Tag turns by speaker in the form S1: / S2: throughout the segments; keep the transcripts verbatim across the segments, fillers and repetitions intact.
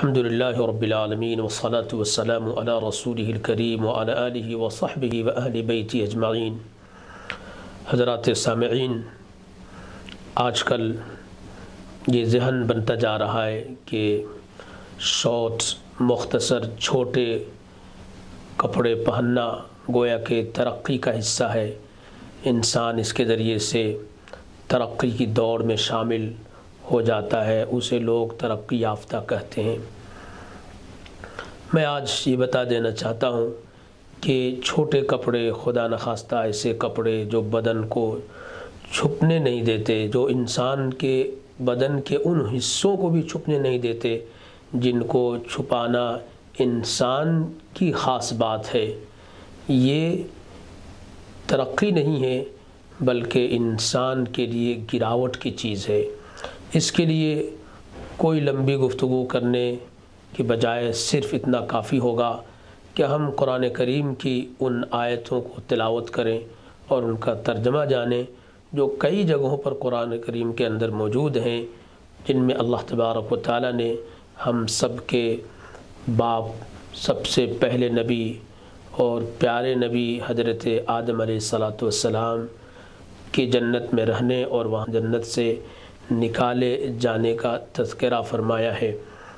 S1: الحمدللہ رب العالمین والصلاة والسلام علی رسولہ الکریم وعلی آلہ وصحبہ واہل بیتہ اجمعین۔ حضرات سامعین، آج کل یہ ذہن بنتا جا رہا ہے کہ شارٹ مختصر چھوٹے کپڑے پہننا گویا کہ ترقی کا حصہ ہے۔ انسان اس کے ذریعے سے ترقی کی دوڑ میں شامل ہو جاتا ہے، اسے لوگ ترقی یافتہ کہتے ہیں۔ میں آج یہ بتا دینا چاہتا ہوں کہ چھوٹے کپڑے، خدا نخواستہ ایسے کپڑے جو بدن کو چھپنے نہیں دیتے، جو انسان کے بدن کے ان حصوں کو بھی چھپنے نہیں دیتے جن کو چھپانا انسان کی خاص بات ہے، یہ ترقی نہیں ہے بلکہ انسان کے لیے گراوٹ کی چیز ہے۔ اس کے لیے کوئی لمبی گفتگو کرنے کے بجائے صرف اتنا کافی ہوگا کہ ہم قرآن کریم کی ان آیتوں کو تلاوت کریں اور ان کا ترجمہ جانیں جو کئی جگہوں پر قرآن کریم کے اندر موجود ہیں، جن میں اللہ تبارک و تعالیٰ نے ہم سب کے باپ، سب سے پہلے نبی اور پیارے نبی حضرت آدم علیہ الصلاۃ والسلام کی جنت میں رہنے اور وہاں جنت سے نکالے جانے کا تذکرہ فرمایا ہے۔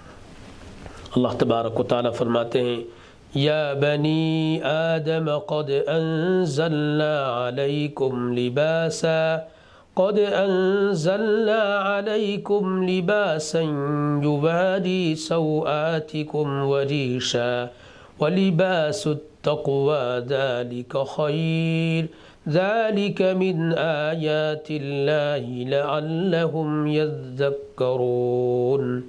S1: اللہ تبارک و تعالیٰ فرماتے ہیں، یا بنی آدم قد انزلنا علیکم لباسا قد انزلنا علیکم لباسا یواری سوآتکم وریشا ولباس التقوی ذلک خیر ذلك من آیات اللہ لعلہم یذکرون۔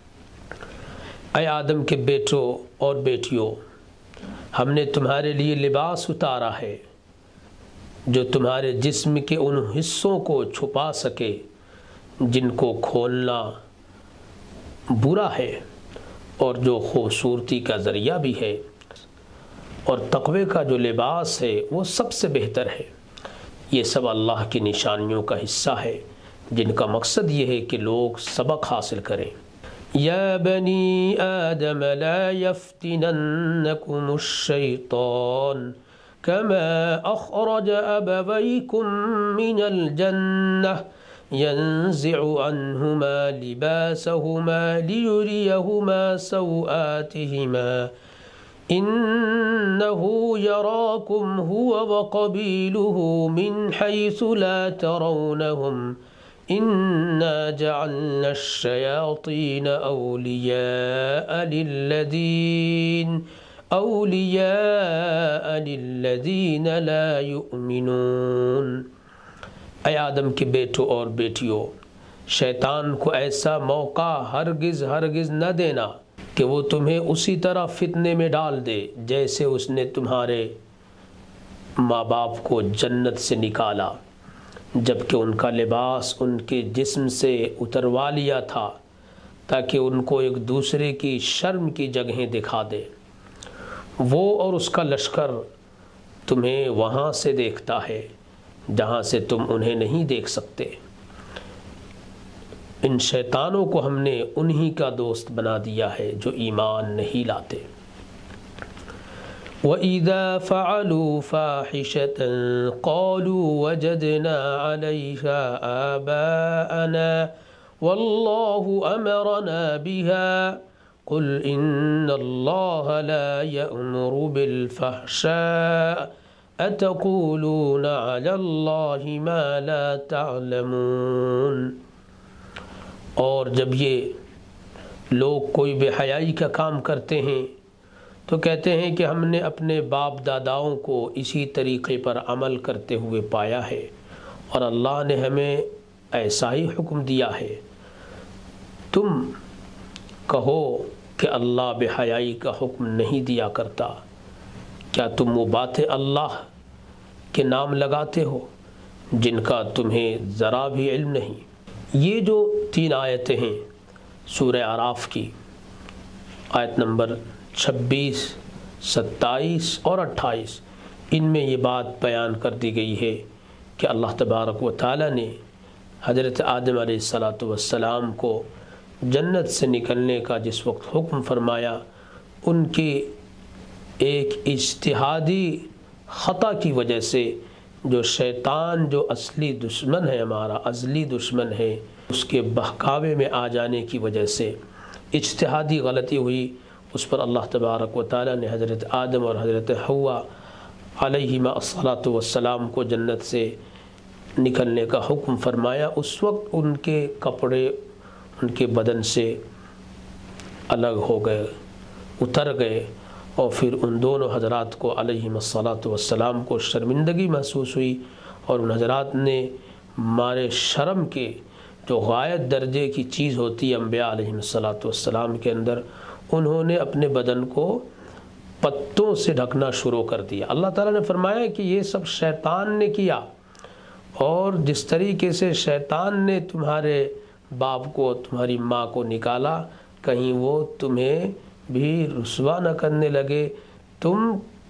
S1: اے آدم کے بیٹوں اور بیٹیوں، ہم نے تمہارے لیے لباس اتارا ہے جو تمہارے جسم کے ان حصوں کو چھپا سکے جن کو کھولنا برا ہے اور جو خوبصورتی کا ذریعہ بھی ہے، اور تقوی کا جو لباس ہے وہ سب سے بہتر ہے۔ یہ سب اللہ کی نشانیوں کا حصہ ہے جن کا مقصد یہ ہے کہ لوگ سبق حاصل کریں۔ یا بنی آدم لا یفتننکم الشیطان کما اخرج ابویکم من الجنہ ينزع عنهما لباسهما ليريهما سوآتهما إنه يراكم هو وقبيله من حيث لا ترونهم إنا جعلنا الشياطين أولياء للذين أولياء للذين لا يؤمنون۔ اے آدم کے بیٹوں اور بیٹیوں، شیطان کو ایسا موقع ہرگز ہرگز نہ دینا کہ وہ تمہیں اسی طرح فتنے میں ڈال دے جیسے اس نے تمہارے ماں باپ کو جنت سے نکالا جبکہ ان کا لباس ان کے جسم سے اتروا لیا تھا تاکہ ان کو ایک دوسرے کی شرم کی جگہیں دکھا دے۔ وہ اور اس کا لشکر تمہیں وہاں سے دیکھتا ہے جہاں سے تم انہیں نہیں دیکھ سکتے۔ ان شیطانوں کو ہم نے انہی کا دوست بنا دیا ہے جو ایمان نہیں لاتے۔ وَإِذَا فَعَلُوا فَاحِشَةً قَالُوا وَجَدْنَا عَلَيْهَا آبَاءَنَا وَاللَّهُ أَمَرَنَا بِهَا قُلْ إِنَّ اللَّهَ لَا يَأْمُرُ بِالْفَحْشَاءِ أَتَقُولُونَ عَلَى اللَّهِ مَا لَا تَعْلَمُونَ۔ اور جب یہ لوگ کوئی بے حیائی کا کام کرتے ہیں تو کہتے ہیں کہ ہم نے اپنے باپ داداؤں کو اسی طریقے پر عمل کرتے ہوئے پایا ہے اور اللہ نے ہمیں ایسا ہی حکم دیا ہے۔ تم کہو کہ اللہ بے حیائی کا حکم نہیں دیا کرتا، کیا تم وہ باتیں اللہ کے نام لگاتے ہو جن کا تمہیں ذرا بھی علم نہیں؟ یہ جو تین آیتیں ہیں سورہ اعراف کی، آیت نمبر چھبیس، ستائیس اور اٹھائیس، ان میں یہ بات بیان کر دی گئی ہے کہ اللہ تبارک و تعالیٰ نے حضرت آدم علیہ الصلاۃ والسلام کو جنت سے نکلنے کا جس وقت حکم فرمایا، ان کی ایک اجتہادی خطا کی وجہ سے، جو شیطان جو اصلی دشمن ہے، ہمارا ازلی دشمن ہے، اس کے بہکاوے میں آ جانے کی وجہ سے اجتہادی غلطی ہوئی، اس پر اللہ تبارک و تعالیٰ نے حضرت آدم اور حضرت حوا علیہما الصلاۃ والسلام کو جنت سے نکلنے کا حکم فرمایا۔ اس وقت ان کے کپڑے ان کے بدن سے الگ ہو گئے، اتر گئے، اور پھر ان دونوں حضرات کو علیہم الصلاۃ والسلام کو شرمندگی محسوس ہوئی، اور ان حضرات نے مارے شرم کے، جو غایت درجے کی چیز ہوتی ہے انبیاء علیہم الصلاۃ والسلام کے اندر، انہوں نے اپنے بدن کو پتوں سے ڈھکنا شروع کر دیا۔ اللہ تعالیٰ نے فرمایا کہ یہ سب شیطان نے کیا، اور جس طریقے سے شیطان نے تمہارے باپ کو، تمہاری ماں کو نکالا، کہیں وہ تمہیں بھی رسوا نہ کرنے لگے، تم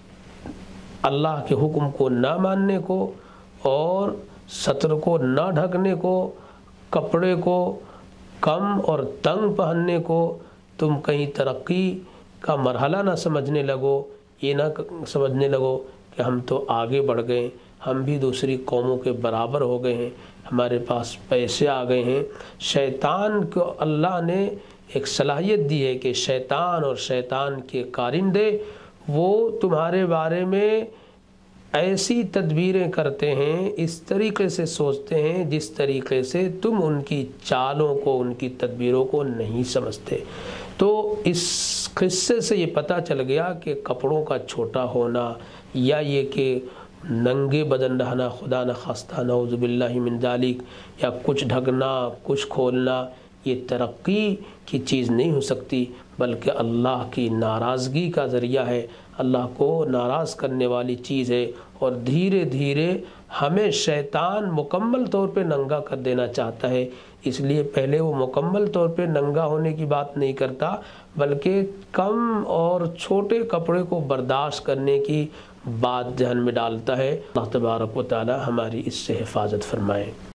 S1: اللہ کے حکم کو نہ ماننے کو، اور ستر کو نہ ڈھکنے کو، کپڑے کو کم اور تنگ پہننے کو تم کہیں ترقی کا مرحلہ نہ سمجھنے لگو، یہ نہ سمجھنے لگو کہ ہم تو آگے بڑھ گئے، ہم بھی دوسری قوموں کے برابر ہو گئے ہیں، ہمارے پاس پیسے آ گئے ہیں۔ شیطان کو اللہ نے ایک صلاحیت دی ہے کہ شیطان اور شیطان کے کارندے وہ تمہارے بارے میں ایسی تدبیریں کرتے ہیں، اس طریقے سے سوچتے ہیں جس طریقے سے تم ان کی چالوں کو، ان کی تدبیروں کو نہیں سمجھتے۔ تو اس قصے سے یہ پتہ چل گیا کہ کپڑوں کا چھوٹا ہونا، یا یہ کہ ننگے بدن رہنا، خدا نخواستہ نعوذ باللہ من ذالک، یا کچھ ڈھکنا کچھ کھولنا، یہ ترقی کی چیز نہیں ہو سکتی، بلکہ اللہ کی ناراضگی کا ذریعہ ہے، اللہ کو ناراض کرنے والی چیز ہے، اور دھیرے دھیرے ہمیں شیطان مکمل طور پہ ننگا کر دینا چاہتا ہے۔ اس لیے پہلے وہ مکمل طور پہ ننگا ہونے کی بات نہیں کرتا، بلکہ کم اور چھوٹے کپڑے کو برداشت کرنے کی بات ذہن میں ڈالتا ہے۔ اللہ تبارک و تعالی ہماری اس سے حفاظت فرمائے۔